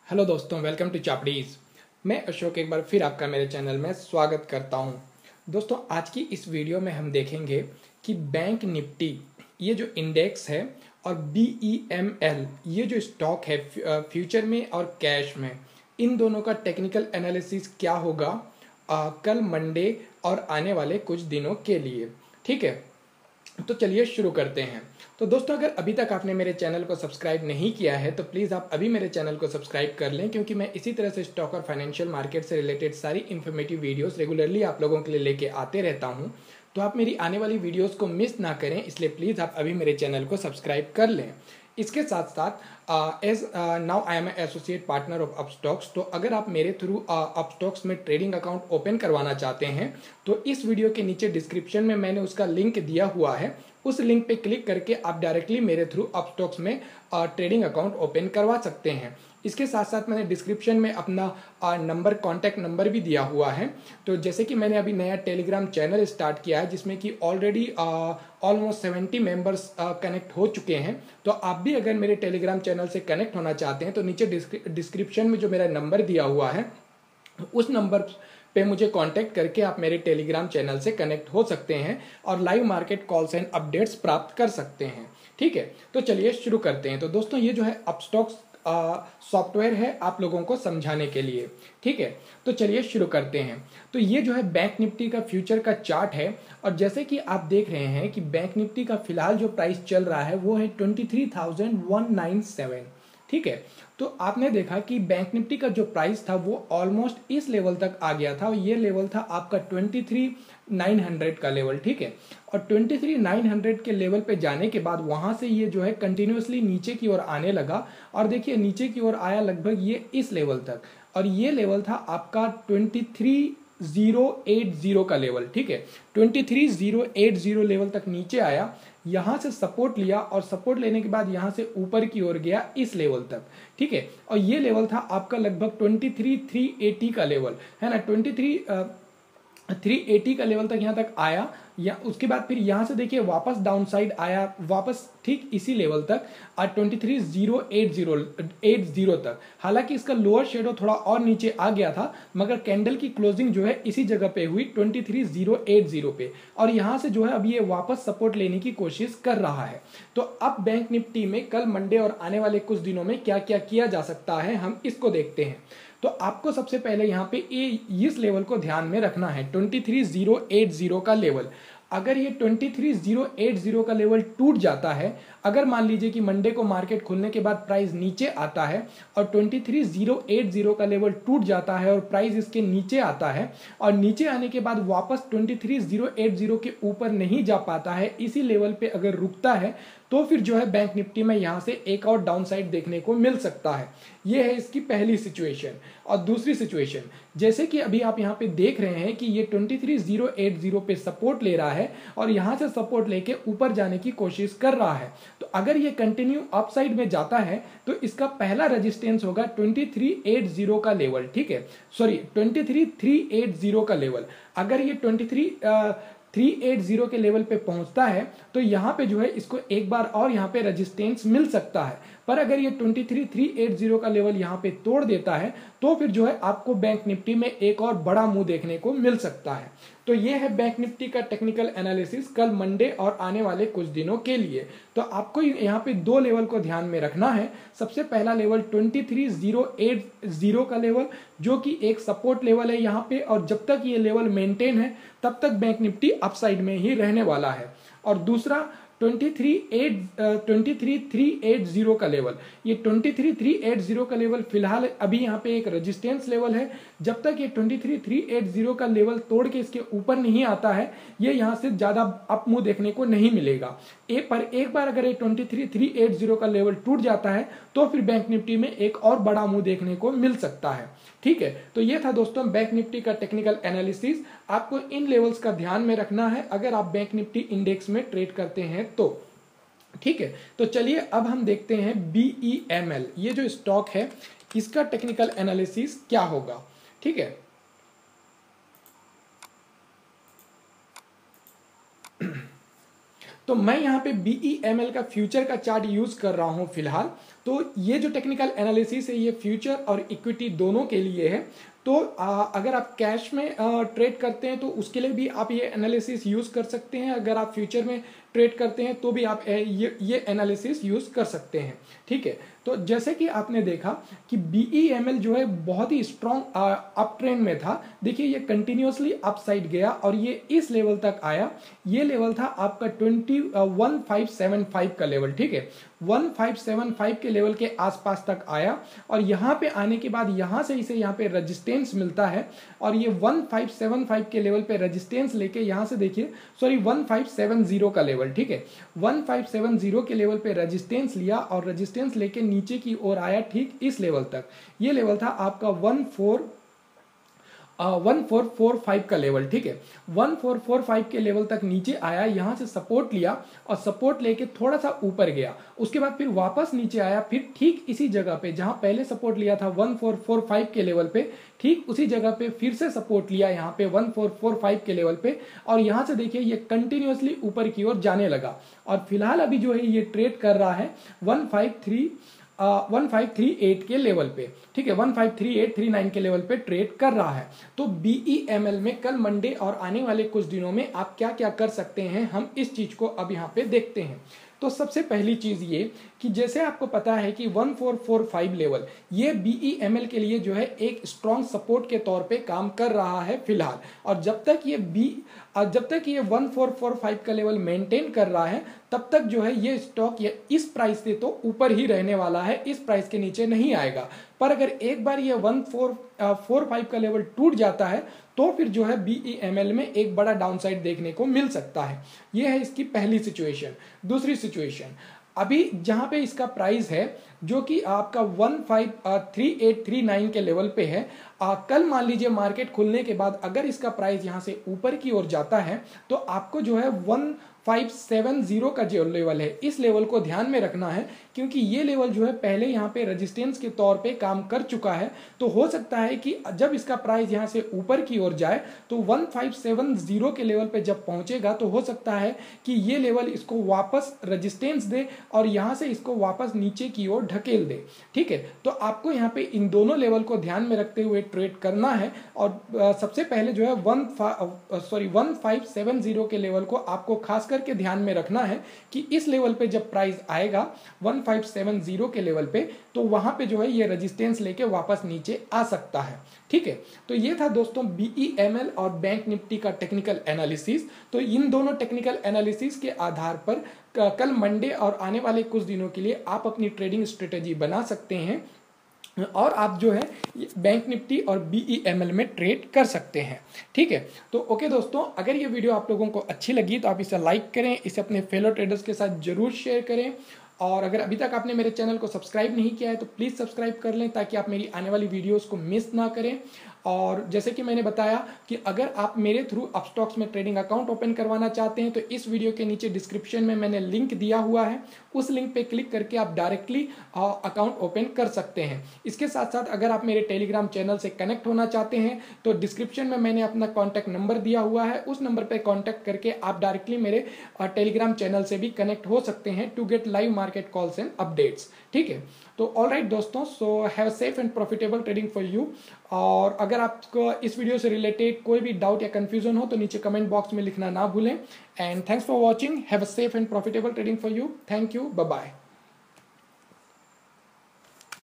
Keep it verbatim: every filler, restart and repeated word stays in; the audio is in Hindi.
हेलो दोस्तों, वेलकम टू चापड़ीज। मैं अशोक एक बार फिर आपका मेरे चैनल में स्वागत करता हूं। दोस्तों, आज की इस वीडियो में हम देखेंगे कि बैंक निफ्टी ये जो इंडेक्स है और बी ई एम एल ये जो स्टॉक है फ्यूचर में और कैश में, इन दोनों का टेक्निकल एनालिसिस क्या होगा आ, कल मंडे और आने वाले कुछ दिनों के लिए। ठीक है, तो चलिए शुरू करते हैं। तो दोस्तों, अगर अभी तक आपने मेरे चैनल को सब्सक्राइब नहीं किया है तो प्लीज़ आप अभी मेरे चैनल को सब्सक्राइब कर लें, क्योंकि मैं इसी तरह से स्टॉक और फाइनेंशियल मार्केट से रिलेटेड सारी इन्फॉर्मेटिव वीडियोस रेगुलरली आप लोगों के लिए लेके आते रहता हूं। तो आप मेरी आने वाली वीडियोस को मिस ना करें, इसलिए प्लीज़ आप अभी मेरे चैनल को सब्सक्राइब कर लें। इसके साथ साथ as now I am associate partner of Upstox, तो अगर आप मेरे थ्रू अपस्टॉक्स में ट्रेडिंग अकाउंट ओपन करवाना चाहते हैं तो इस वीडियो के नीचे डिस्क्रिप्शन में मैंने उसका लिंक दिया हुआ है। उस लिंक पे क्लिक करके आप डायरेक्टली मेरे थ्रू अपस्टॉक्स में ट्रेडिंग अकाउंट ओपन करवा सकते हैं। इसके साथ साथ मैंने डिस्क्रिप्शन में अपना नंबर कॉन्टैक्ट नंबर भी दिया हुआ है। तो जैसे कि मैंने अभी नया टेलीग्राम चैनल स्टार्ट किया है जिसमें कि already almost seventy members connect हो चुके हैं। तो आप भी अगर मेरे टेलीग्राम चैनल से कनेक्ट होना चाहते हैं तो नीचे डिस्क्रिप्शन में जो मेरा नंबर दिया हुआ है उस नंबर पे मुझे कांटेक्ट करके आप मेरे टेलीग्राम चैनल से कनेक्ट हो सकते हैं और live market calls and updates प्राप्त कर सकते हैं। ठीक है, तो चलिए शुरू करते हैं। तो दोस्तों, ये जो है अपस्टॉक्स सॉफ्टवेयर है आप लोगों को समझाने के लिए। ठीक है, तो चलिए शुरू करते हैं। तो ये जो है बैंक निफ्टी का फ्यूचर का चार्ट है और जैसे कि आप देख रहे हैं कि बैंक निफ्टी का फिलहाल जो प्राइस चल रहा है वो है twenty three thousand one nine seven. ठीक है, तो आपने देखा कि बैंक निफ्टी का जो प्राइस था वो ऑलमोस्ट इस लेवल तक आ गया था और ये लेवल था आपका ट्वेंटी थ्री नाइन हंड्रेड का लेवल। ठीक है, और ट्वेंटी थ्री नाइन हंड्रेड के लेवल पे जाने के बाद वहां से ये जो है कंटिन्यूसली नीचे की ओर आने लगा और देखिए नीचे की ओर आया लगभग ये इस लेवल तक, और ये लेवल था आपका twenty three zero eight zero का लेवल। ठीक है, twenty three zero eight zero level तक नीचे आया, यहां से सपोर्ट लिया और सपोर्ट लेने के बाद यहां से ऊपर की ओर गया इस लेवल तक। ठीक है, और ये लेवल था आपका लगभग ट्वेंटी थ्री थ्री एटी का लेवल है ना, ट्वेंटी थ्री थ्री एटी का लेवल तक यहाँ तक आया। या उसके बाद फिर यहाँ से देखिए वापस डाउन साइड आया, वापस ठीक इसी लेवल तक और twenty three zero eight zero eight zero तक। हालांकि इसका लोअर शेडो थोड़ा और नीचे आ गया था मगर कैंडल की क्लोजिंग जो है इसी जगह पे हुई twenty three zero eight zero पे, और यहाँ से जो है अब ये वापस सपोर्ट लेने की कोशिश कर रहा है। तो अब बैंक निफ्टी में कल मंडे और आने वाले कुछ दिनों में क्या क्या किया जा सकता है हम इसको देखते हैं। तो आपको सबसे पहले यहाँ पे ये इस लेवल को ध्यान में रखना है, twenty three zero eight zero का लेवल। अगर ये twenty three zero eight zero का लेवल टूट जाता है, अगर मान लीजिए कि मंडे को मार्केट खुलने के बाद प्राइस नीचे आता है और twenty three zero eight zero का लेवल टूट जाता है और प्राइस इसके नीचे आता है और नीचे आने के बाद वापस twenty three zero eight zero के ऊपर नहीं जा पाता है, इसी लेवल पे अगर रुकता है तो फिर जो है बैंक निफ्टी में यहां से एक और डाउन साइड देखने को मिल सकता है। ये है इसकी पहली सिचुएशन। और दूसरी सिचुएशन, जैसे कि अभी आप यहाँ पे देख रहे हैं कि ये twenty three zero eight zero पे सपोर्ट ले रहा है और यहां से सपोर्ट लेके ऊपर जाने की कोशिश कर रहा है। तो अगर ये कंटिन्यू अप साइड में जाता है तो इसका पहला रेजिस्टेंस होगा ट्वेंटी थ्री एट जीरो का लेवल। ठीक है, sorry twenty three three eight zero का लेवल। अगर ये twenty three three eight zero के लेवल पे पहुंचता है तो यहाँ पे जो है इसको एक बार और यहाँ पे रेजिस्टेंस मिल सकता है। पर अगर ये twenty three three eight zero का लेवल यहाँ पे तोड़ देता है तो फिर जो है आपको बैंक निफ्टी में एक और बड़ा मुंह देखने को मिल सकता है। तो ये है बैंक निफ्टी का टेक्निकल एनालिसिस कल मंडे और आने वाले कुछ दिनों के लिए। तो आपको यहाँ पे दो लेवल को ध्यान में रखना है। सबसे पहला level twenty three zero eight zero का लेवल जो कि एक सपोर्ट लेवल है यहाँ पे, और जब तक ये लेवल मेंटेन है तब तक बैंक निफ्टी अपसाइड में ही रहने वाला है। और दूसरा twenty three three eight zero का लेवल, ये twenty three three eight zero का लेवल फिलहाल अभी यहाँ पे एक रेजिस्टेंस लेवल है। जब तक ये twenty three three eight zero का लेवल तोड़ के इसके ऊपर नहीं आता है ये यहाँ से ज्यादा अप मुंह देखने को नहीं मिलेगा। एक पर एक बार अगर ये twenty three three eight zero का लेवल टूट जाता है तो फिर बैंक निफ्टी में एक और बड़ा मुंह देखने को मिल सकता है। ठीक है, तो ये था दोस्तों बैंक निफ्टी का टेक्निकल एनालिसिस। आपको इन लेवल्स का ध्यान में रखना है अगर आप बैंक निफ्टी इंडेक्स में ट्रेड करते हैं तो। ठीक है, तो चलिए अब हम देखते हैं बी ई एम एल ये जो स्टॉक है इसका टेक्निकल एनालिसिस क्या होगा। ठीक है, तो मैं यहाँ पे बी ई एम एल का फ्यूचर का चार्ट यूज कर रहा हूँ फिलहाल। तो ये जो टेक्निकल एनालिसिस है ये फ्यूचर और इक्विटी दोनों के लिए है। तो आ, अगर आप कैश में ट्रेड करते हैं तो उसके लिए भी आप ये एनालिसिस यूज़ कर सकते हैं। अगर आप फ्यूचर में ट्रेड करते हैं तो भी आप ये ये एनालिसिस यूज़ कर सकते हैं। ठीक है, तो जैसे कि आपने देखा कि बी ई एम एल जो है बहुत ही स्ट्रॉन्ग अप ट्रेंड में था। देखिए ये कंटिन्यूसली अप साइड गया और ये इस लेवल तक आया। ये लेवल था आपका twenty one five seven five का लेवल। ठीक है, वन फाइव सेवन फाइव के लेवल के आसपास तक आया और यहाँ पे आने के बाद यहाँ से इसे यहाँ पे रेजिस्टेंस मिलता है और ये वन फाइव सेवन फाइव के लेवल पे रेजिस्टेंस लेके यहाँ से देखिए sorry one five seven zero का लेवल। ठीक है, वन फाइव सेवन जीरो के लेवल पे रेजिस्टेंस लिया और रेजिस्टेंस लेके नीचे की ओर आया ठीक इस लेवल तक। ये लेवल था आपका one four one four four five का लेवल। ठीक है, वन फोर फोर फाइव के लेवल तक नीचे आया, यहाँ से सपोर्ट लिया और सपोर्ट लेके थोड़ा सा ऊपर गया। उसके बाद फिर वापस नीचे आया, फिर ठीक इसी जगह पे जहाँ पहले सपोर्ट लिया था वन फोर फोर फाइव के लेवल पे, ठीक उसी जगह पे फिर से सपोर्ट लिया यहाँ पे वन फोर फोर फाइव के लेवल पे और यहाँ से देखिए ये कंटिन्यूसली ऊपर की ओर जाने लगा और फिलहाल अभी जो है ये ट्रेड कर रहा है one five three one five three eight के लेवल पे। ठीक है, one five three eight three nine के लेवल पे ट्रेड कर रहा है। तो बी ई एम एल में कल मंडे और आने वाले कुछ दिनों में आप क्या क्या कर सकते हैं, हम इस चीज को अब यहाँ पे देखते हैं। तो सबसे पहली चीज ये कि जैसे आपको पता है कि one four four five level ये बी ई एम एल के लिए जो है एक स्ट्रॉन्ग सपोर्ट के तौर पे काम कर रहा है फिलहाल। और जब तक ये बी जब तक ये वन फोर फोर फाइव का लेवल मेंटेन कर रहा है तब तक जो है ये स्टॉक ये इस प्राइस से तो ऊपर ही रहने वाला है, इस प्राइस के नीचे नहीं आएगा। पर अगर एक बार ये वन फोर फोर फाइव का लेवल टूट जाता है तो फिर जो है बी ई एम एल में एक बड़ा डाउनसाइड देखने को मिल सकता है। ये है इसकी पहली सिचुएशन। दूसरी सिचुएशन, अभी जहां पे इसका प्राइस है जो कि आपका one five three eight three nine के लेवल पे है, आ, कल मान लीजिए मार्केट खुलने के बाद अगर इसका प्राइस यहां से ऊपर की ओर जाता है तो आपको जो है वन फाइव सेवन जीरो का जो लेवल है इस लेवल को ध्यान में रखना है, क्योंकि ये लेवल जो है पहले यहाँ पे रेजिस्टेंस के तौर पे काम कर चुका है। तो हो सकता है कि जब इसका प्राइस यहाँ से ऊपर की ओर जाए तो वन फाइव सेवन जीरो के लेवल पे जब पहुंचेगा तो हो सकता है कि ये लेवल इसको वापस रेजिस्टेंस दे और यहाँ से इसको वापस नीचे की ओर ढकेल दे। ठीक है, तो आपको यहाँ पे इन दोनों लेवल को ध्यान में रखते हुए ट्रेड करना है। और सबसे पहले जो है one sorry one five seven zero के लेवल को आपको खास करके ध्यान में रखना है कि इस लेवल पे जब प्राइस आएगा वन फाइव सेवन जीरो के लेवल पे तो वहां पे जो है ये रेजिस्टेंस लेके वापस नीचे आ सकता है। ठीक है, तो ये था दोस्तों बी ई एम एल और बैंक निफ्टी का टेक्निकल एनालिसिस। तो इन दोनों टेक्निकल एनालिसिस के आधार पर कल मंडे और आने वाले कुछ दिनों के लिए आप अपनी ट्रेडिंग स्ट्रेटेजी बना सकते हैं और आप जो है बैंक निफ्टी और बी ई एम एल में ट्रेड कर सकते हैं। ठीक है, तो ओके दोस्तों, अगर ये वीडियो आप लोगों को अच्छी लगी तो आप इसे लाइक करें, इसे अपने फेलो ट्रेडर्स के साथ जरूर शेयर करें और अगर अभी तक आपने मेरे चैनल को सब्सक्राइब नहीं किया है तो प्लीज़ सब्सक्राइब कर लें ताकि आप मेरी आने वाली वीडियोस को मिस ना करें। और जैसे कि मैंने बताया कि अगर आप मेरे थ्रू अपस्टॉक्स में ट्रेडिंग अकाउंट ओपन करवाना चाहते हैं तो इस वीडियो के नीचे डिस्क्रिप्शन में मैंने लिंक दिया हुआ है, उस लिंक पे क्लिक करके आप डायरेक्टली अकाउंट ओपन कर सकते हैं। इसके साथ साथ अगर आप मेरे टेलीग्राम चैनल से कनेक्ट होना चाहते हैं तो डिस्क्रिप्शन में मैंने अपना कॉन्टैक्ट नंबर दिया हुआ है, उस नंबर पर कॉन्टैक्ट करके आप डायरेक्टली मेरे टेलीग्राम चैनल से भी कनेक्ट हो सकते हैं to get live market calls and updates. ठीक है, तो ऑल राइट दोस्तों, so have a safe and profitable trading for you. और अगर आपको इस वीडियो से रिलेटेड कोई भी डाउट या कंफ्यूजन हो तो नीचे कमेंट बॉक्स में लिखना ना भूलें। And thanks for watching, have a safe and profitable trading for you. Thank you, bye bye.